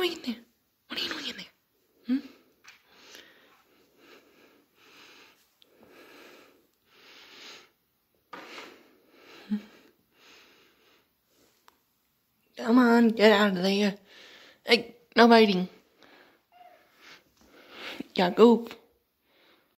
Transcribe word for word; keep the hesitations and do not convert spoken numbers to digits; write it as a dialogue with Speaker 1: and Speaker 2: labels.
Speaker 1: doing in there? What are you doing in there? Hmm? Come on, get out of there. Hey, no biting. Jacob.